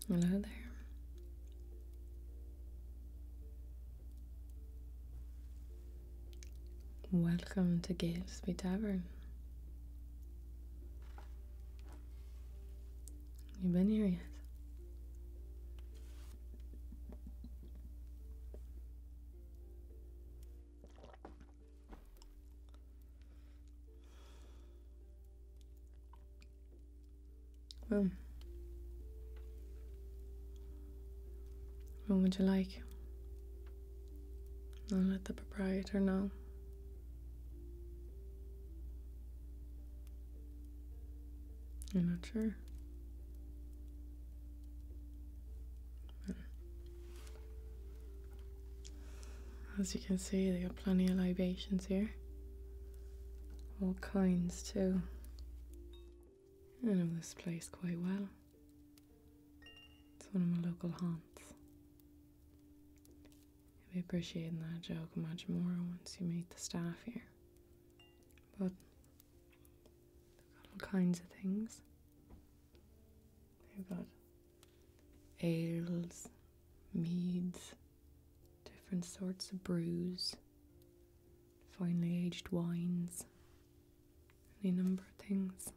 Hello there. Welcome to Kellswake Tavern. You been here yet? What would you like? I'll let the proprietor know. You're not sure? As you can see, they got plenty of libations here. All kinds too. I know this place quite well. It's one of my local haunts. You'll be appreciating that joke much more once you meet the staff here. But they've got all kinds of things. They've got ales, meads, different sorts of brews, finely aged wines, any number of things.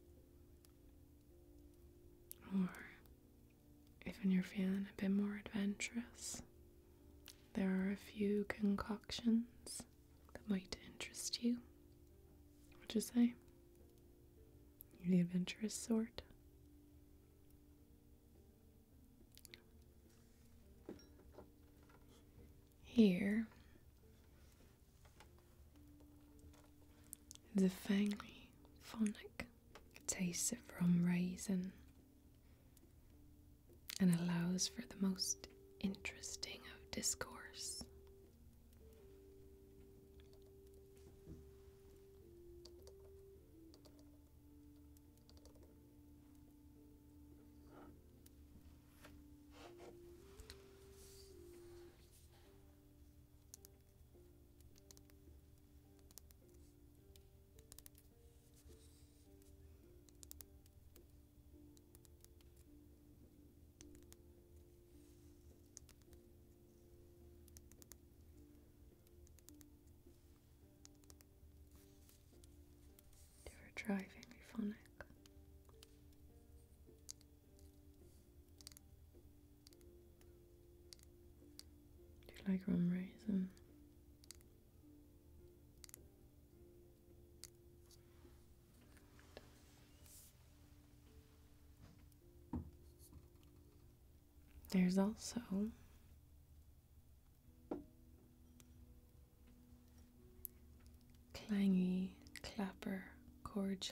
Or even you're feeling a bit more adventurous, there are a few concoctions that might interest you. What'd you say? You're the adventurous sort? Here is a finely phonic taste of rum raisin and allows for the most interesting of discourse. Try very phonic. Do you like rum raisin? There's also clangy clapper cordial.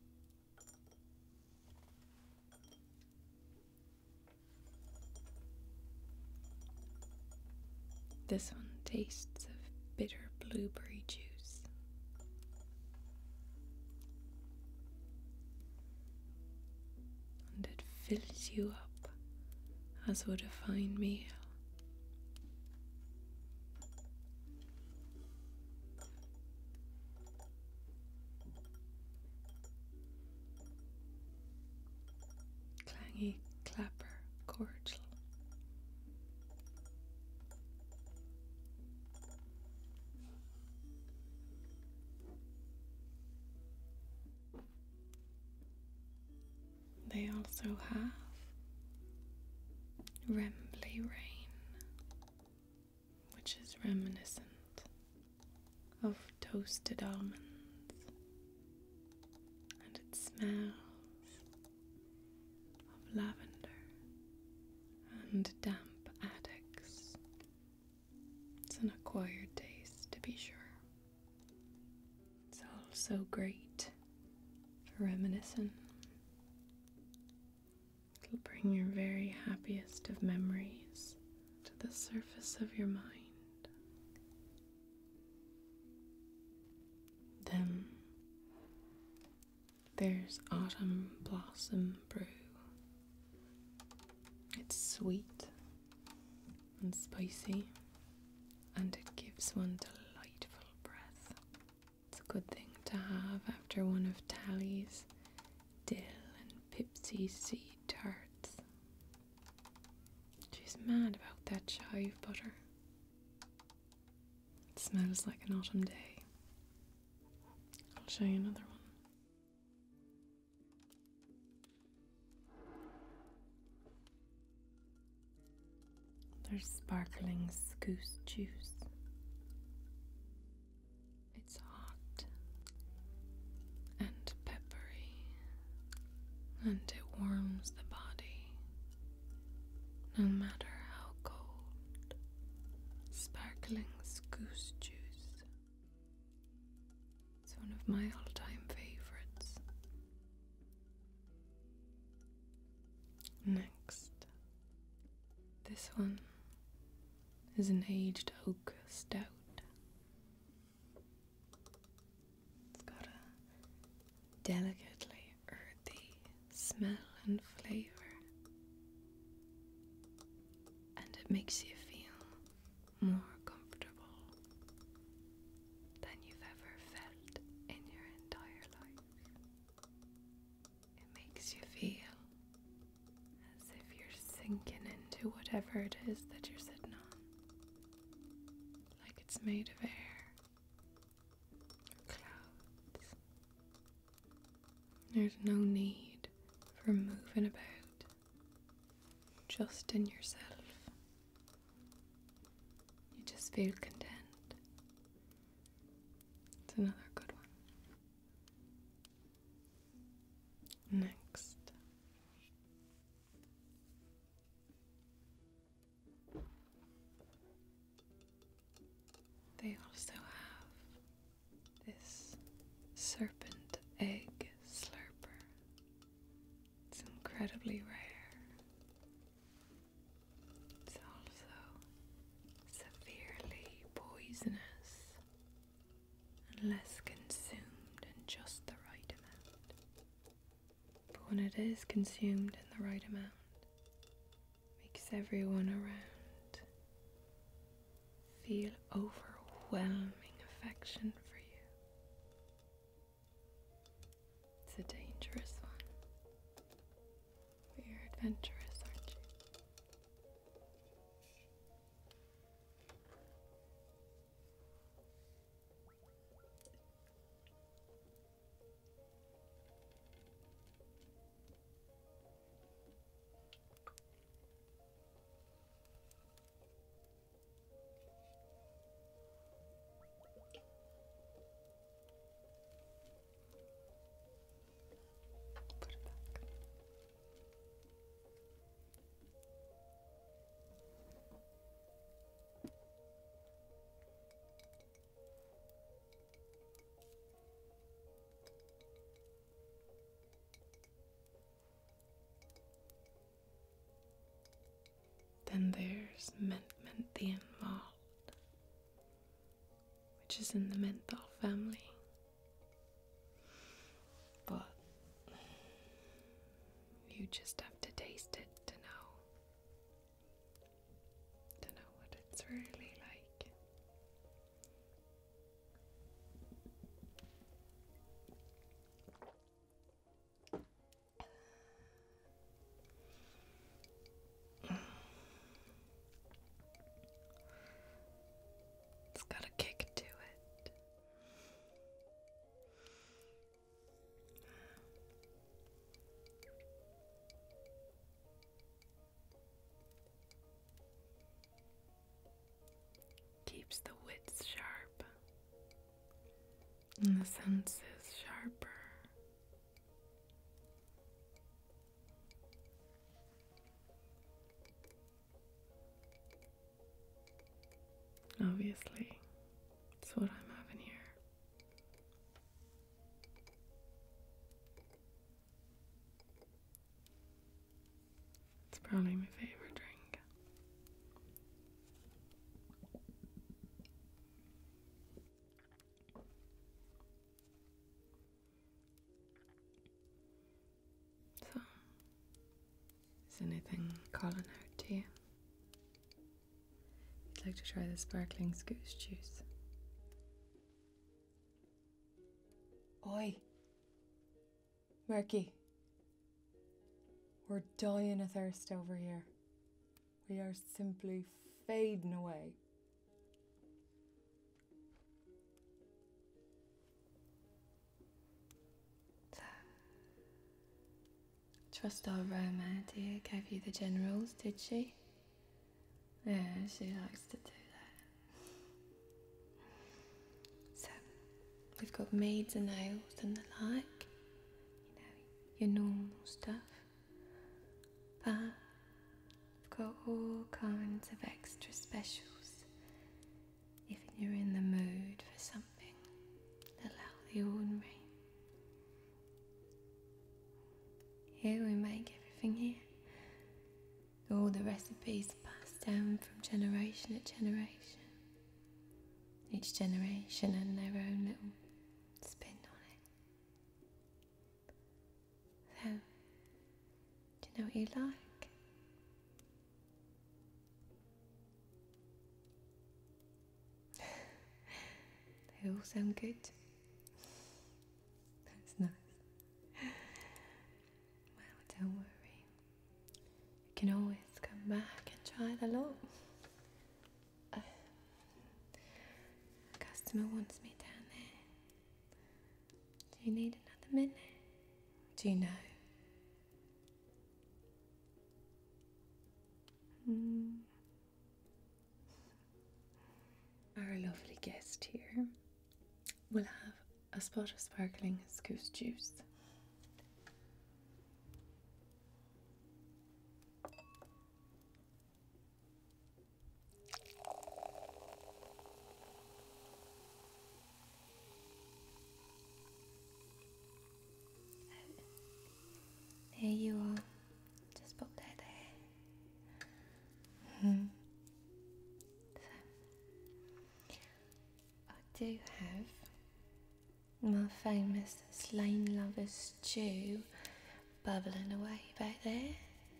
This one tastes of bitter blueberry juice. And it fills you up as would a fine meal. Clangy clapper cordial. They also have Rembly Rain, which is reminiscent of toasted almonds, and it smells of lavender and damp attics. It's an acquired taste, to be sure. It's also great for reminiscing. It'll bring your very happiest of memories to the surface of your mind. Then there's Autumn Blossom Brew. It's sweet and spicy, and it gives one delightful breath. It's a good thing to have after one of Tallie's dill and pipsy seed tarts. mad about that chive butter. It smells like an autumn day. I'll show you another one. There's sparkling goose juice. It's hot and peppery, and it warms the body, no matter how cold. Sparkling goose juice. It's one of my all-time favorites. Next, this one is an aged oak stout. It's got a delicately earthy smell and flavour, and it makes you feel more comfortable than you've ever felt in your entire life. It makes you feel as if you're sinking into whatever it is that you're sitting on, like it's made of air or clouds. There's no need for moving about, just in yourself. You just feel content. It's another good one. Next, they also have this serpent egg slurper. It's incredibly rare. It's also severely poisonous unless consumed in just the right amount. But when it is consumed in the right amount, it makes everyone around feel overwhelming affection for you. It's a dangerous one. But you're adventurous, aren't you? Put it back. Then there's menthian malt, which is in the menthol family. But you just have to taste it to know what it's really like. It's got a kick to it. Keeps the wits sharp and the senses sharper. Obviously, it's what I'm having here. It's probably my favorite drink. So, is anything calling out to you? I'd like to try the sparkling goose juice. Oi, Murky, we're dying of thirst over here. We are simply fading away. Trust our Roamad here gave you the generals, did she? Yeah, she likes to do that. So, we've got meads and ales and the like. You know, your normal stuff. But we've got all kinds of extra specials if you're in the mood for something a little out of the ordinary. Here we make everything here. All the recipes are passed down from generation to generation. Each generation and their own little spin on it. So, do you know what you like? They all sound good. That's nice. Don't worry. You can always come back and try the lot. A customer wants me down there. Do you need another minute? Do you know? Our lovely guest here will have a spot of sparkling goose juice. There you are. Just pop that there. So, I do have my famous slain lover's stew bubbling away back there.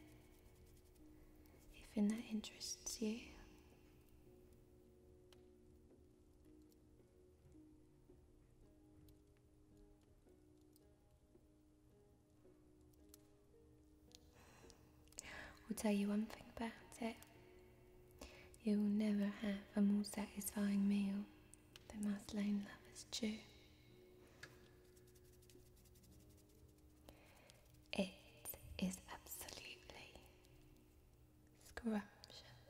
If that interests you. I'll tell you one thing about it. You will never have a more satisfying meal than my slain lover's stew. It is absolutely scrumptious.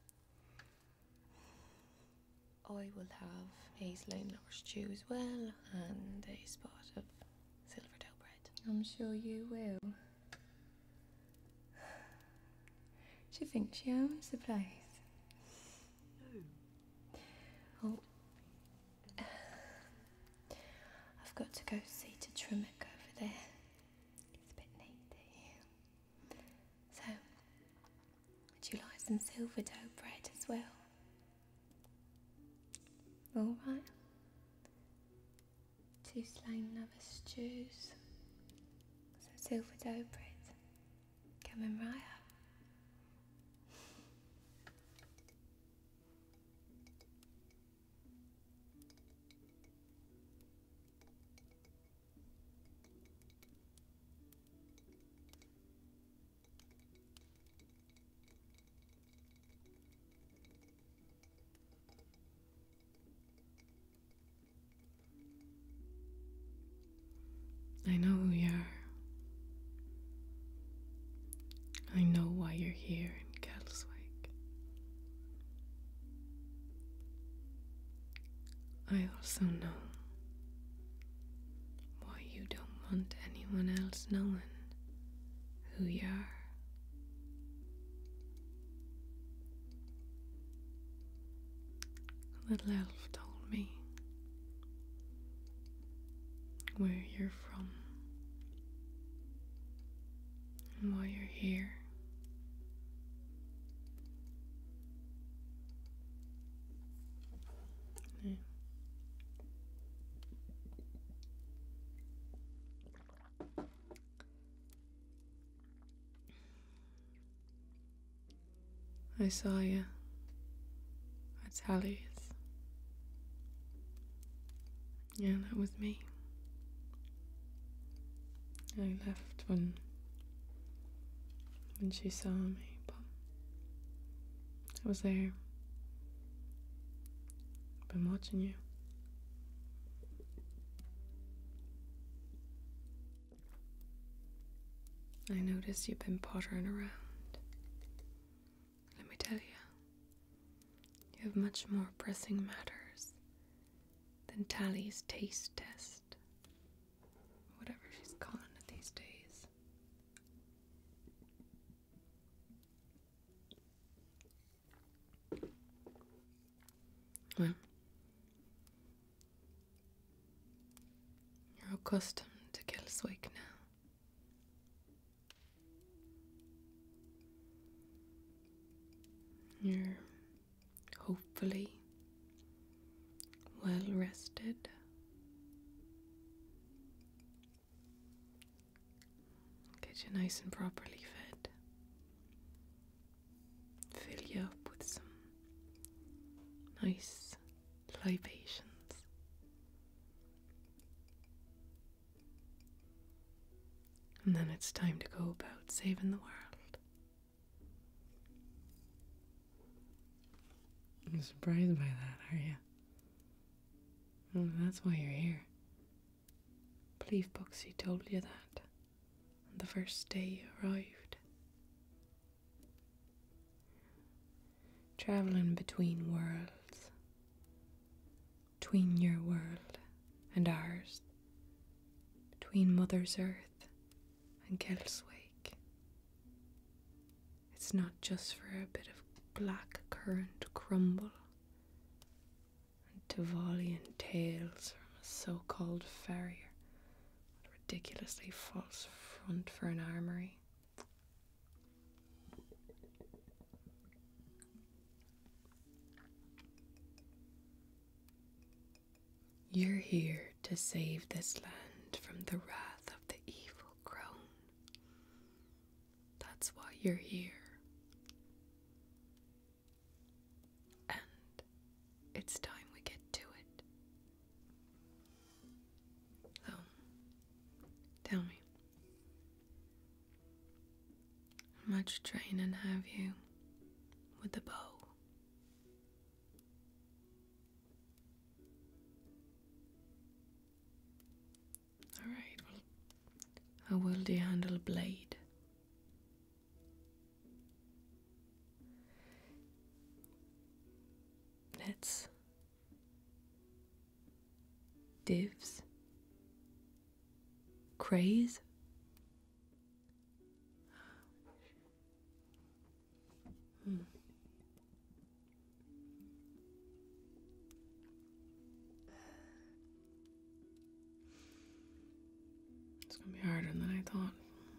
I will have a slain lover's stew as well and a spot of silverdale bread. I'm sure you will. She thinks she owns the place. Oh, I've got to go see to Talliemag over there. It's a bit needy. So, would you like some silverdale bread as well? All right. 2 slain lover's stews. Some silverdale bread. Coming right up. I know who you are. I know why you're here in Kellswake. I also know why you don't want anyone else knowing who you are. A little elf told me where you're from and why you're here. Yeah. I saw you at Tallie's. Yeah, that was me. I left when she saw me, but I was there. Been watching you. I noticed you've been pottering around. Let me tell you, you have much more pressing matters than Tallie's taste test. Whatever she's calling it these days. Well, you're accustomed to Kellswake now. You're hopefully well rested. Get you nice and properly fed. Fill you up with some nice libations. And then it's time to go about saving the world. You're surprised by that, are you? Well, that's why you're here. I believe Puxie told you that on the first day you arrived. Travelling between worlds. Between your world and ours. Between Mother's Earth and Kellswake. It's not just for a bit of black current crumble and Tavalian tales from a so-called farrier with a ridiculously false front for an armory. You're here to save this land from the wrath of the evil crone. That's why you're here. And it's time we get to it. So, tell me, how much training have you with the bow? Alright, well, how well do you handle a blade? Nets? Divs? Craze? It's gonna be harder than I thought.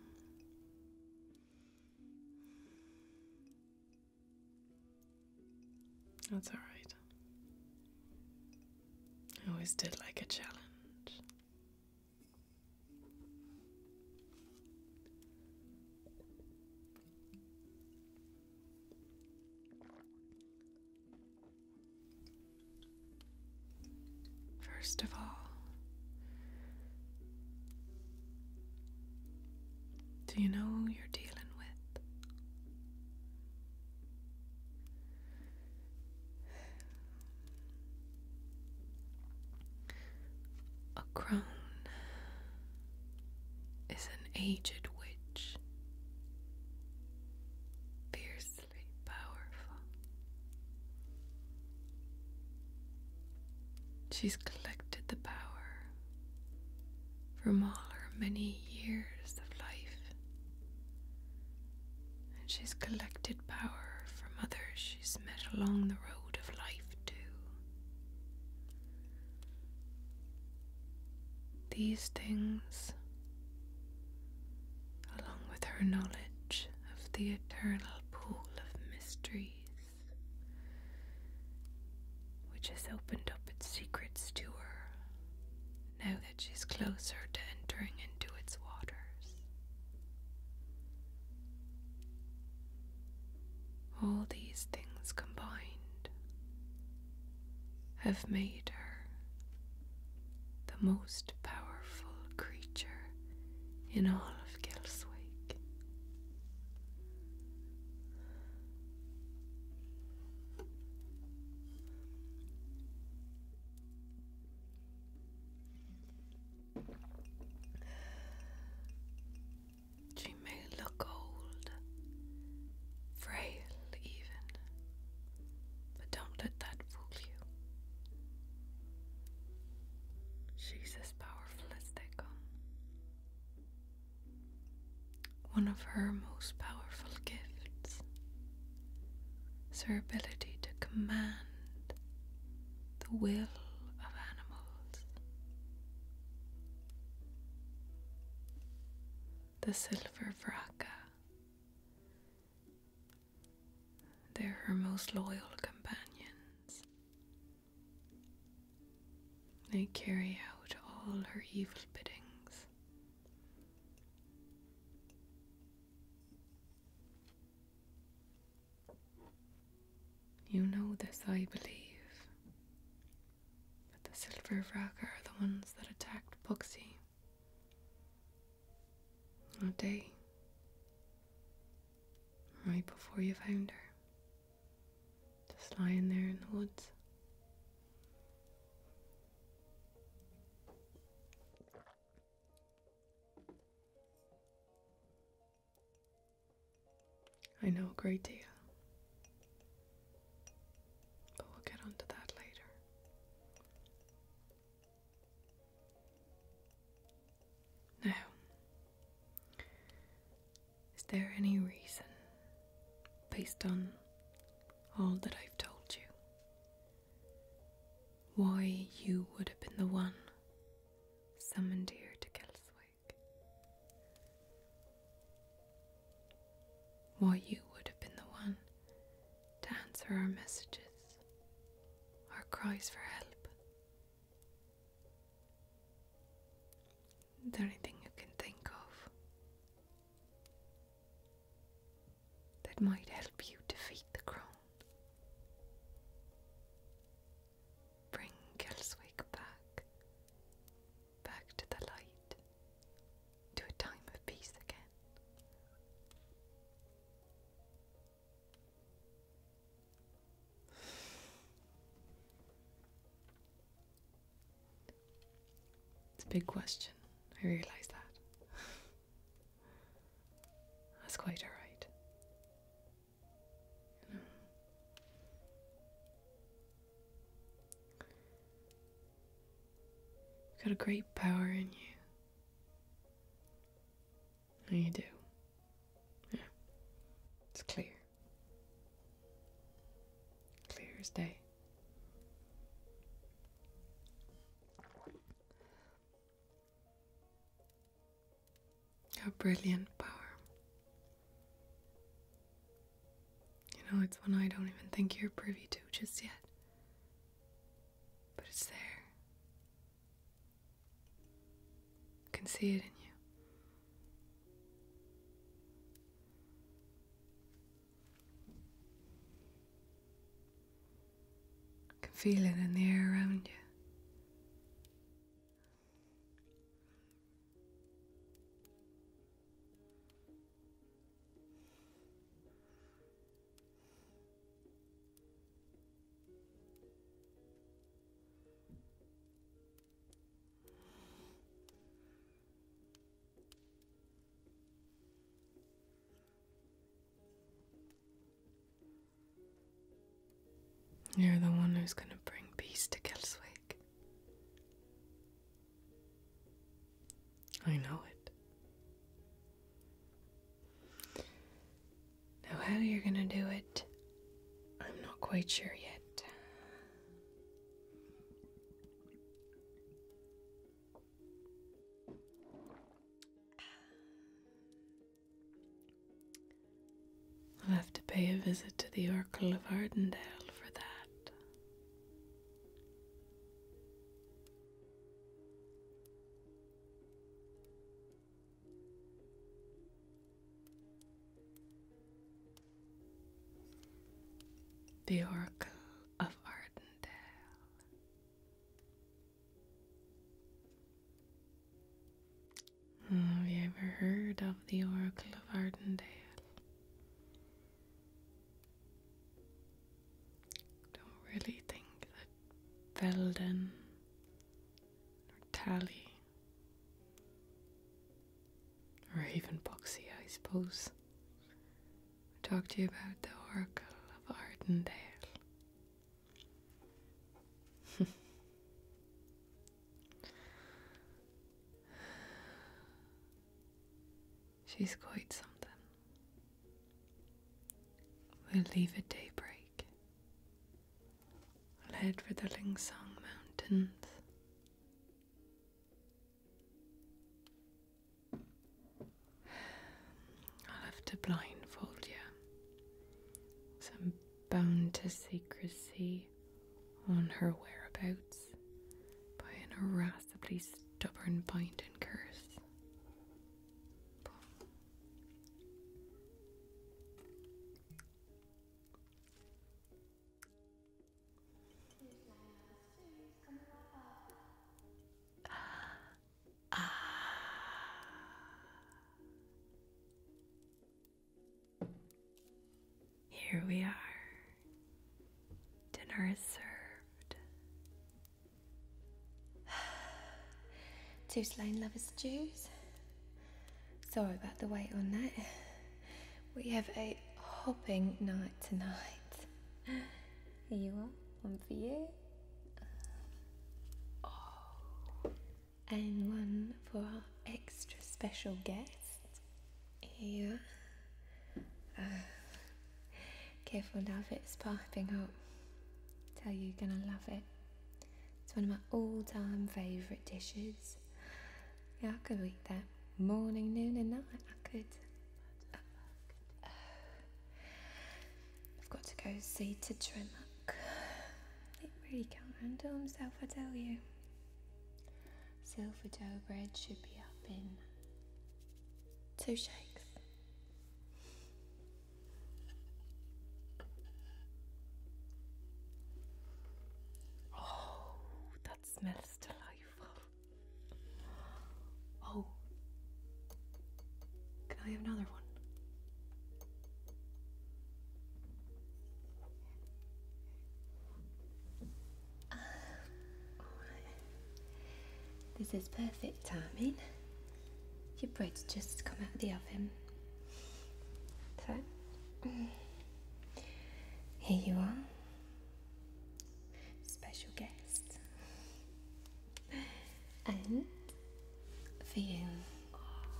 That's alright. I always did like a challenge. First of all, do you know who you're dealing with? A crone is an aged witch, fiercely powerful. She's collected the power from all her many years of life, and she's collected power from others she's met along the road of life too. These things, along with her knowledge of the eternal pool of mysteries, which has opened up its secrets to her now that she's closer to entering into its waters. All these things combined have made her the most powerful creature in all of Kellswake. One of her most powerful gifts is her ability to command the will of animals. The silver Vraka. They're her most loyal companions. They carry out all her evil biddings. You know this, I believe, but the silver Vraka are the ones that attacked Puxie that day, right before you found her, just lying there in the woods. I know a great deal, but we'll get onto that later. Now, is there any reason, based on all that I've told you, why you would have been the one summoned here to Kellswake? Why you would have been the one to answer our messages, our cries for help? Is there anything you can think of that might help you defeat the Crone? Bring Kellswake back to the light, to a time of peace again. It's a big question, I realise that. That's quite alright. You know. You've got a great power in you. Oh, you do. Yeah. It's clear. Clear as day. A brilliant power. You know, it's one I don't even think you're privy to just yet. But it's there. I can see it in you. I can feel it in the air around you. You're the one who's going to bring peace to Kellswake. I know it. Now, how you're going to do it, I'm not quite sure yet. I'll have to pay a visit to the Oracle of Ardendael for that. The Oracle of Ardendael. Have you ever heard of the Oracle of Ardendael? Don't really think that Feldon or Tallie or even Puxie, I suppose, would talk to you about the Oracle of Ardendael. She's quite something. We'll leave at daybreak. I'll head for the Lingsong Mountains. I'll have to blindfold you. So I'm bound to secrecy on her whereabouts by an irascibly stubborn bind and curse. Here we are. Dinner is served. Two slain lovers' stews. Sorry about the wait on that. We have a hopping night tonight. Here you are, one for you. And one for our extra special guest. Here you are. Careful now if it's piping hot. Tell you you're gonna love it. It's one of my all-time favourite dishes. Yeah, I could eat that morning, noon and night. I could. I've got to go see to Talliemag. It really can't handle himself, I tell you. Silver dough bread should be up in 2 shakes. Smells delightful. Oh, can I have another one? This is perfect timing. Your bread's just come out of the oven. So, here you are. Special guest. And for you. Oh,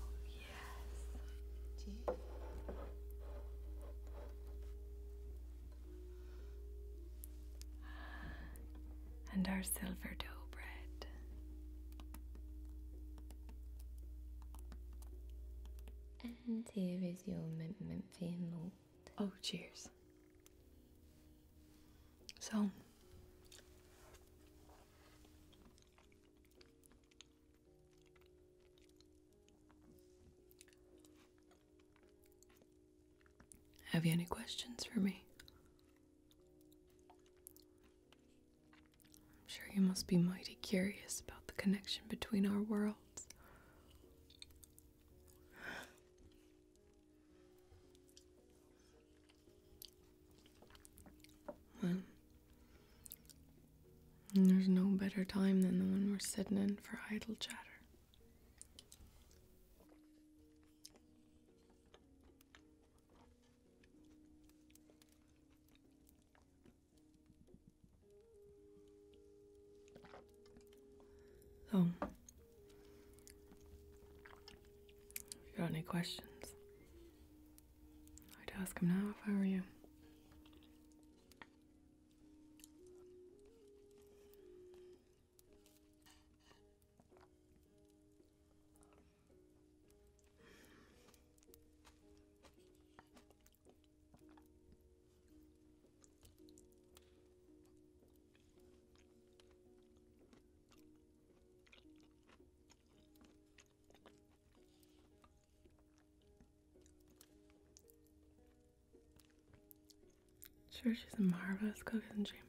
yes. And our silver dough bread. And here is your amendment for your malt. Oh, cheers. So, have you any questions for me? I'm sure you must be mighty curious about the connection between our worlds. Well, there's no better time than the one we're sitting in for idle chatter. So, if you got any questions, I'd ask them now if I were you. Sure, she's a marvelous cook, isn't she?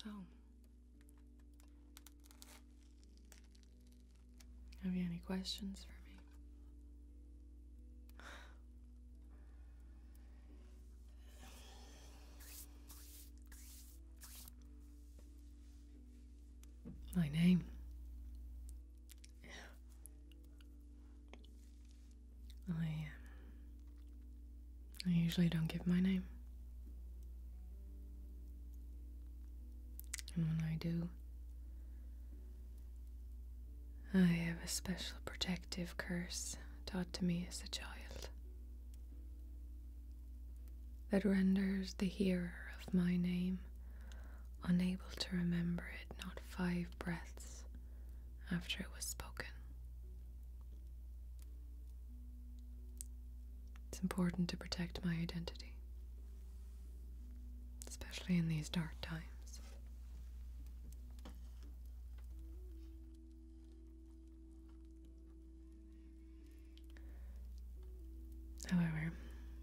So, have you any questions for me? My name. I usually don't give my name. And when I do, I have a special protective curse taught to me as a child that renders the hearer of my name unable to remember it not 5 breaths after it was spoken. It's important to protect my identity, especially in these dark times. However,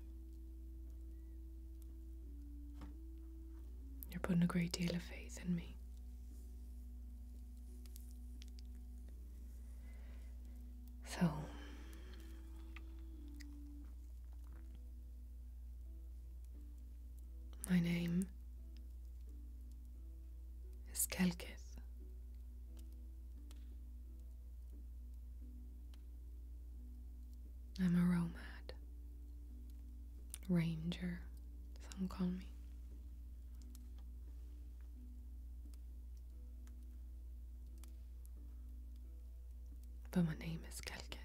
you're putting a great deal of faith in me. So, my name is Kellkith. I'm a Roamad. Ranger, some call me. But my name is Kellkith.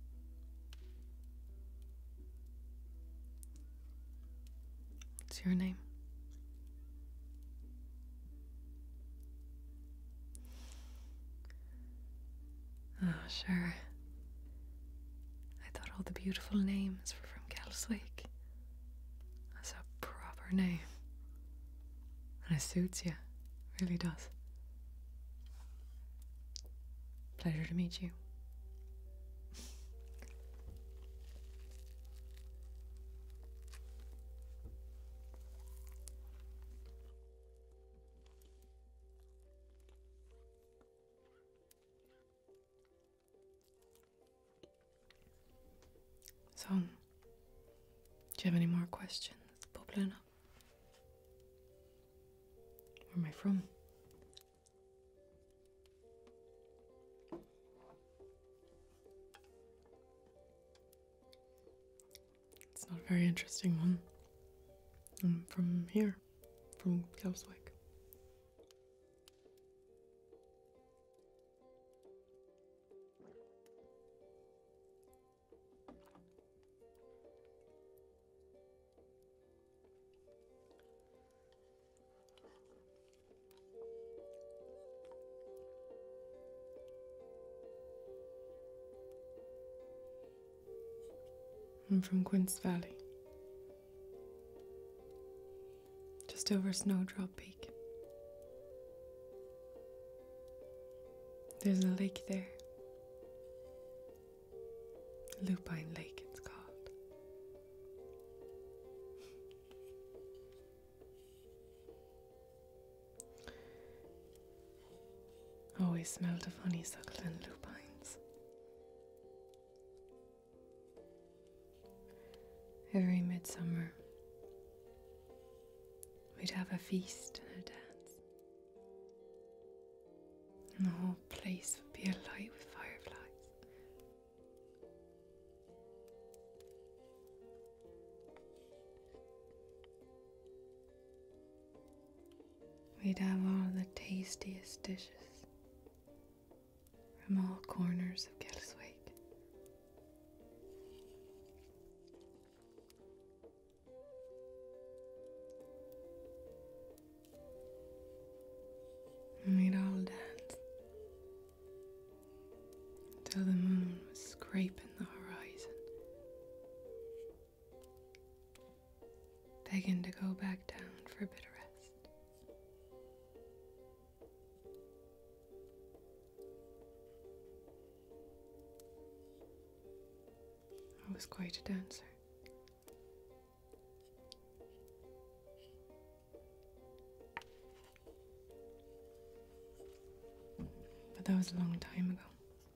What's your name? Oh, sure. I thought all the beautiful names were from Kellswake. That's a proper name. And it suits you. It really does. Pleasure to meet you. So, do you have any more questions bubbling up? Where am I from? It's not a very interesting one. I'm from here, from Kellswake. I'm from Quince Valley, just over Snowdrop Peak. There's a lake there, Lupine Lake it's called. Always smelled of honeysuckle and lupines. Every midsummer, we'd have a feast and a dance, and the whole place would be alight with fireflies. We'd have all the tastiest dishes from all corners of Kellswake. And we'd all dance until the moon was scraping the horizon, begging to go back down for a bit of rest. I was quite a dancer. But that was a long time ago.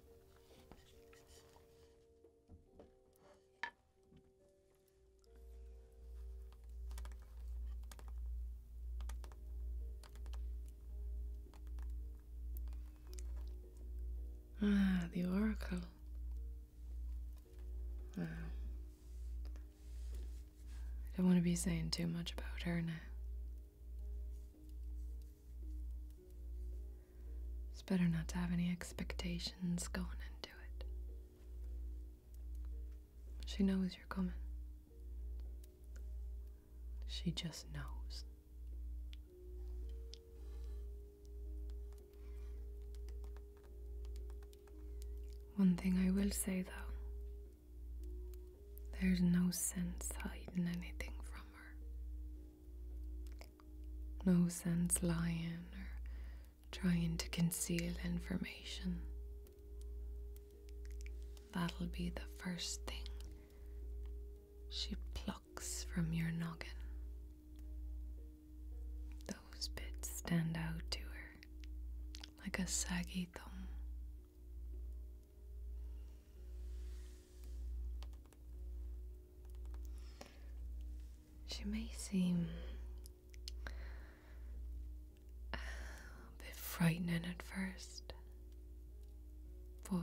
Ah, the Oracle. Wow. I don't want to be saying too much about her now. It's better not to have any expectations going into it. She knows you're coming. She just knows. One thing I will say though, there's no sense hiding anything from her. No sense lying or trying to conceal information. That'll be the first thing she plucks from your noggin. Those bits stand out to her like a saggy thumb. She may seem a bit frightening at first, but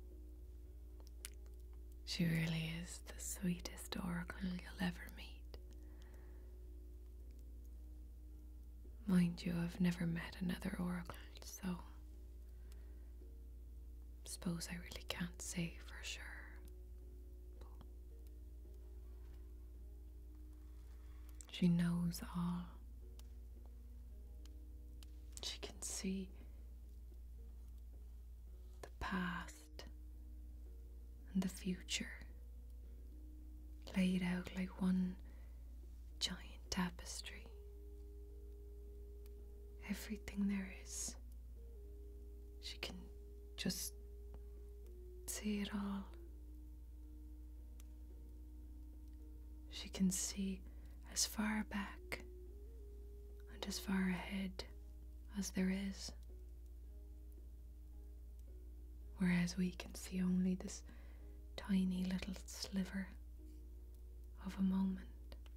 she really is the sweetest oracle you'll ever meet. Mind you, I've never met another oracle, so I suppose I really can't say for sure. She knows all. She can see the past and the future laid out like one giant tapestry. Everything there is. She can just see it all. She can see as far back and as far ahead as there is, whereas we can see only this tiny little sliver of a moment,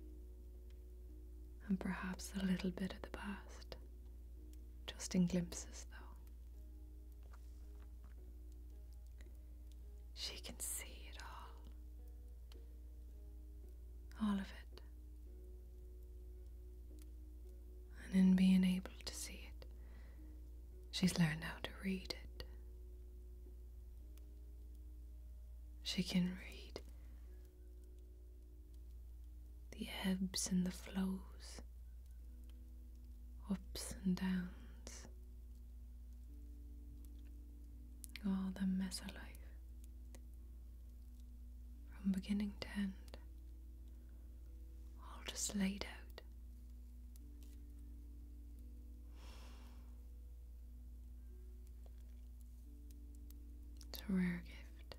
and perhaps a little bit of the past, just in glimpses though. She can see it all of it. And in being able to see it, she's learned how to read it. She can read the ebbs and the flows, ups and downs, all the mess of life, from beginning to end, all just laid out. A rare gift.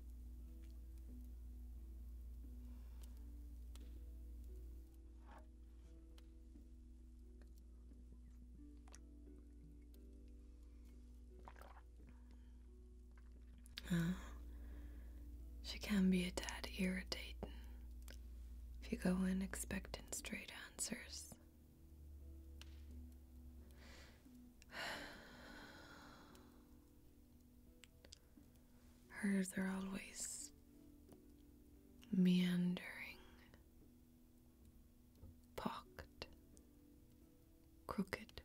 She can be a tad irritating if you go in expecting straight answers. Hers are always meandering, pocked, crooked.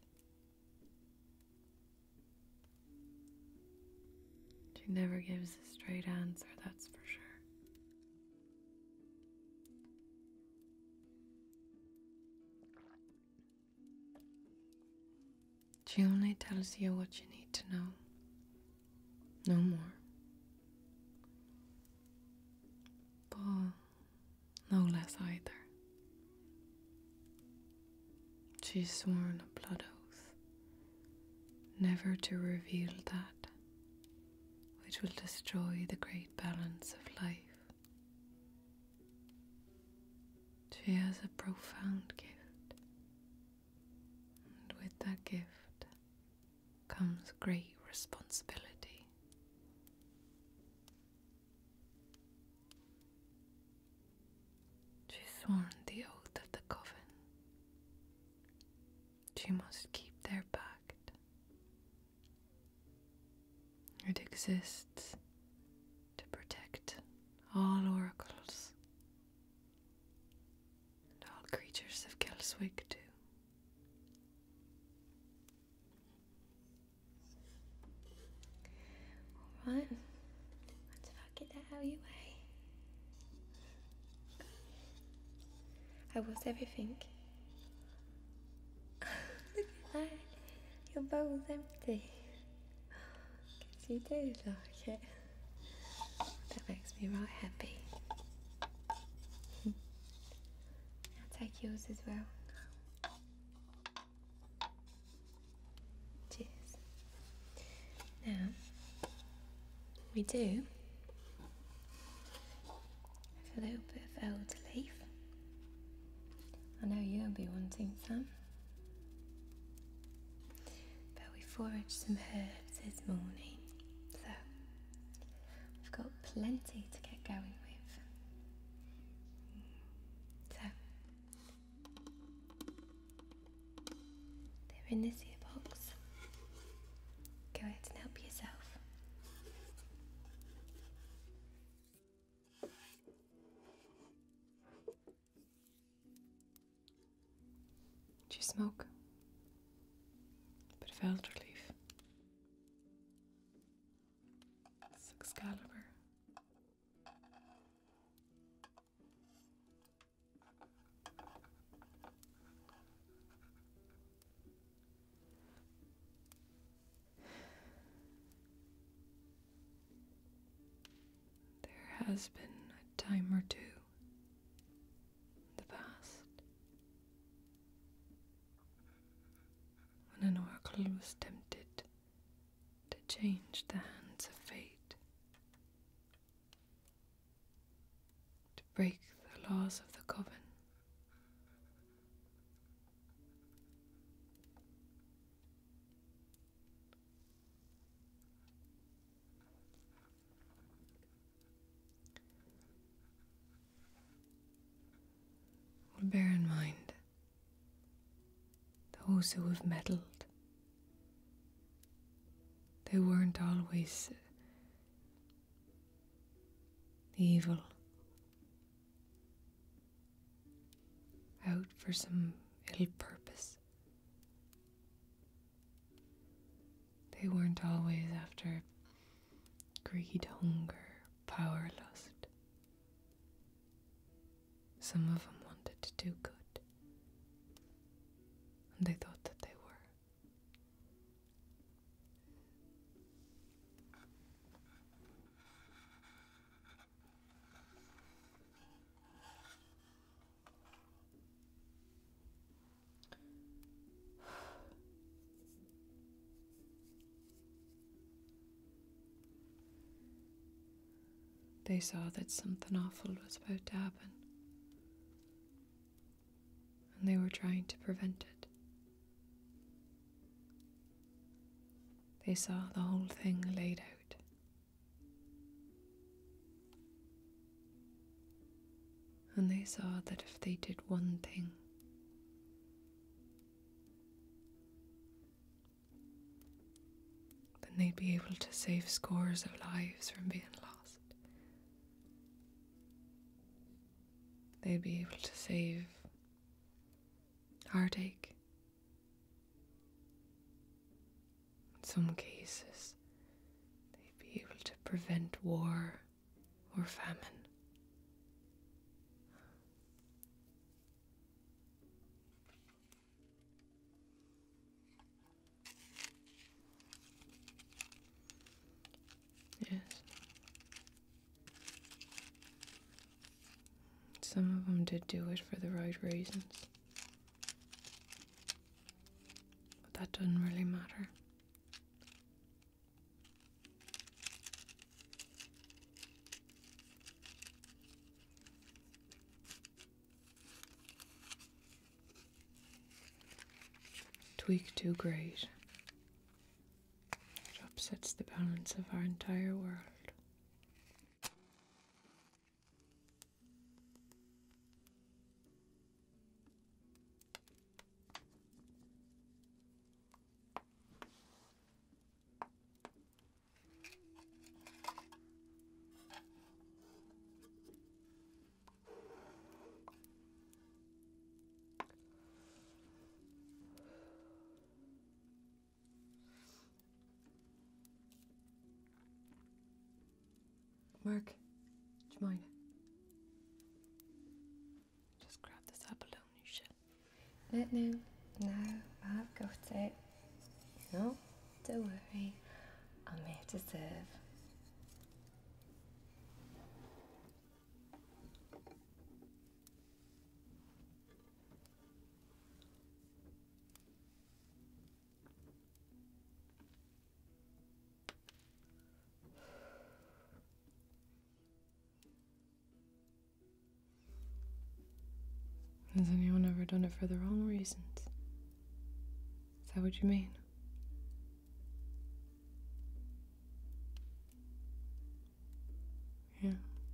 She never gives a straight answer, that's for sure. She only tells you what you need to know, no more. No less either. She's sworn a blood oath never to reveal that which will destroy the great balance of life. She has a profound gift, and with that gift comes great responsibility. But you must keep their pact. It exists to protect all oracles and all creatures of Kellswake too. Alright, let's get that out of your way. How was everything? Look at that, your bowl's empty. Guess you do like it. That makes me right happy. I'll take yours as well. Cheers. Now, we do have a little bit of elder leaf. I know you'll be wanting some. But we foraged some herbs this morning, so we've got plenty to get going with. So, they're in this here box. Go ahead and help yourself. Do you smoke? Bit of elder leaf. Excalibur. There has been a time or two in the past when an oracle was tempted to change the hands of fate, to break the laws of the coven. Well, bear in mind, those who have meddled, they weren't always evil, out for some ill purpose. They weren't always after greed, hunger, power, lust. Some of them wanted to do good, and they thought that they were. They saw that something awful was about to happen, and they were trying to prevent it. They saw the whole thing laid out. And they saw that if they did one thing, then they'd be able to save scores of lives from being lost. They'd be able to save heartache. In some cases, they'd be able to prevent war or famine. Yes. Some of them did do it for the right reasons. But that doesn't really matter. Tweak too great. It upsets the balance of our entire world. Mark, do you mind? Just grab this apple, don't you shit. No, I've got it. No, don't worry. I'm here to serve. Has anyone ever done it for the wrong reasons? Is that what you mean? Yeah.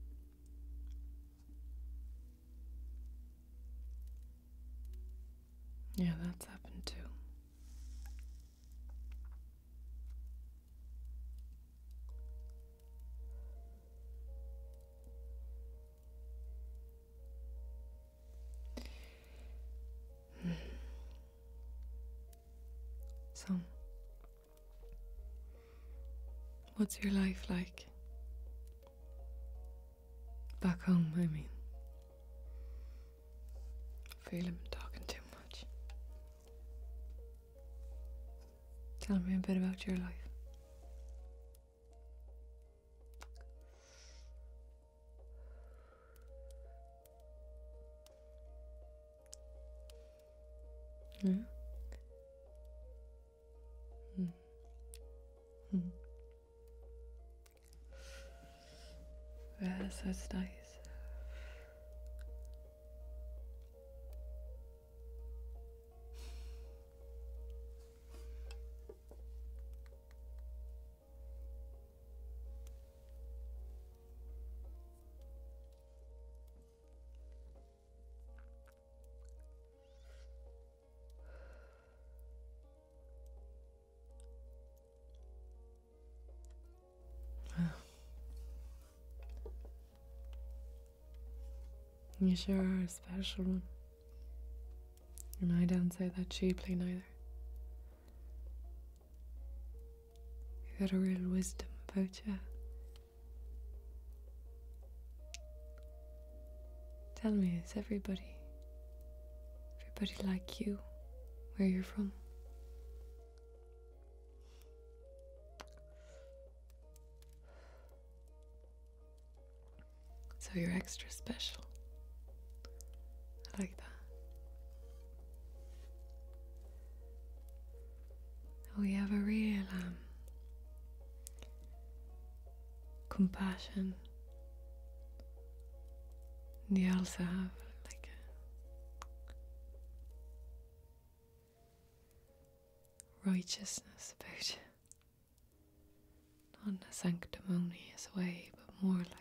Yeah, that's happened too. So, what's your life like? Back home, I mean. I feel I'm talking too much. Tell me a bit about your life. Yeah? Yes, that's nice. You sure are a special one. And I don't say that cheaply neither. You got a real wisdom about you. Tell me, is everybody like you, where you're from? So you're extra special. I like that. Oh, you have a real compassion. And you also have like a righteousness about you. Not in a sanctimonious way, but more like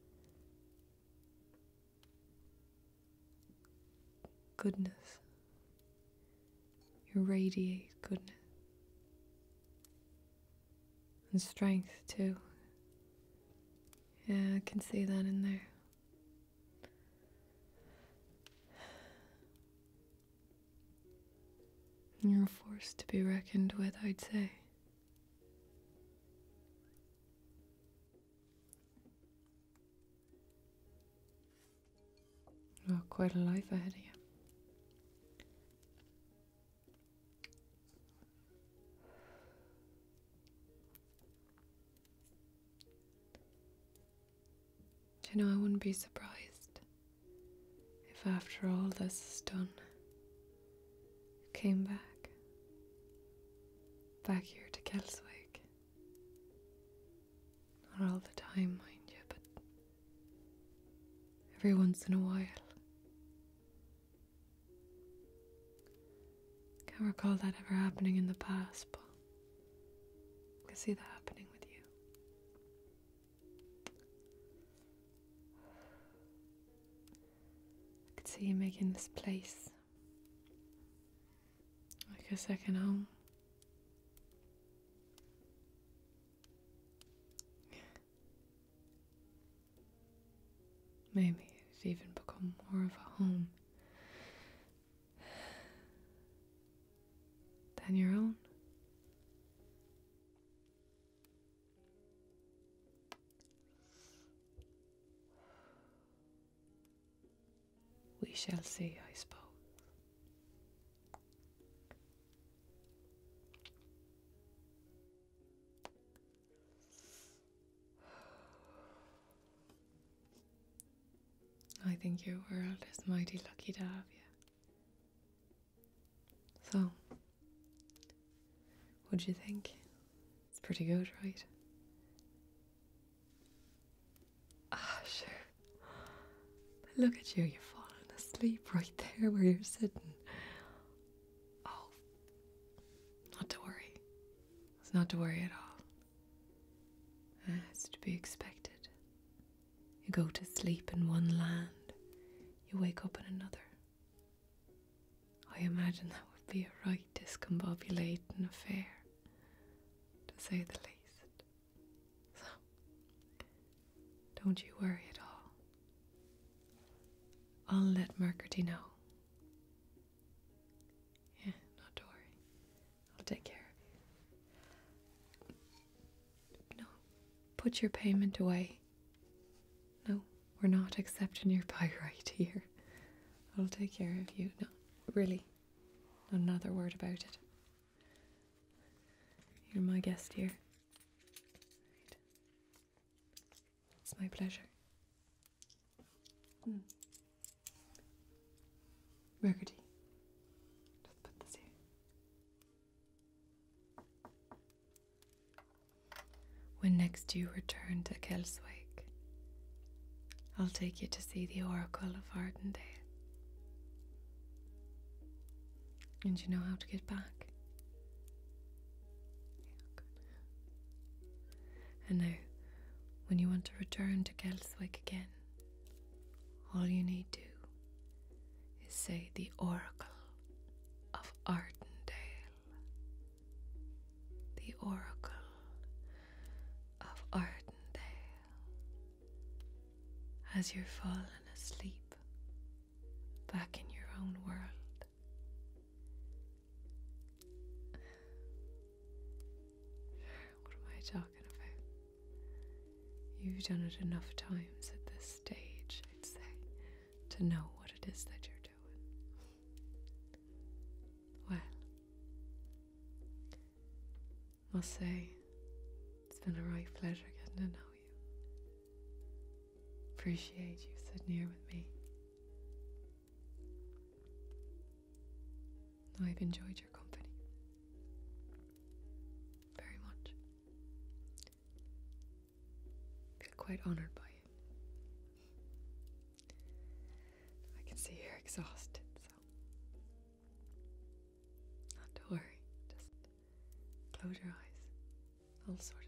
goodness. You radiate goodness. And strength too. Yeah, I can see that in there. You're a force to be reckoned with, I'd say. Oh, quite a life ahead of you. Do you know, I wouldn't be surprised if after all this is done, you came back here to Kellswake. Not all the time, mind you, but every once in a while. Can't recall that ever happening in the past, but I can see that happening with you. I could see you making this place like a second home. Maybe it's even become more of a home than your own. shall see, I suppose. I think your world is mighty lucky to have you. So, what'd you think? It's pretty good, right? Ah, sure. But look at you, you've fallen asleep right there where you're sitting. Oh, not to worry. It's not to worry at all. It's to be expected. You go to sleep in one land, you wake up in another. I imagine that would be a right discombobulating affair, to say the least. So, don't you worry at all. I'll let Mercury know. Yeah, not to worry. I'll take care of you. No, put your payment away. No, we're not accepting your pyrite here. I'll take care of you. No, really. Not another word about it. You're my guest here. Right. It's my pleasure. Mercury, just put this here. When next you return to Kellswake, I'll take you to see the Oracle of Ardendale. And you know how to get back? Yeah, good. And now, when you want to return to Kellswake again, all you need do is say the Oracle of Ardendale. The Oracle of Ardendale. As you're falling asleep back in your own world. What am I talking about? You've done it enough times at this stage, I'd say, to know what it is that you're doing. Well, must say, it's been a right pleasure getting to know you. Appreciate you sitting here with me. I've enjoyed your company very much. Feel quite honoured by you. I can see you're exhausted, so not to worry. Just close your eyes. I'll sort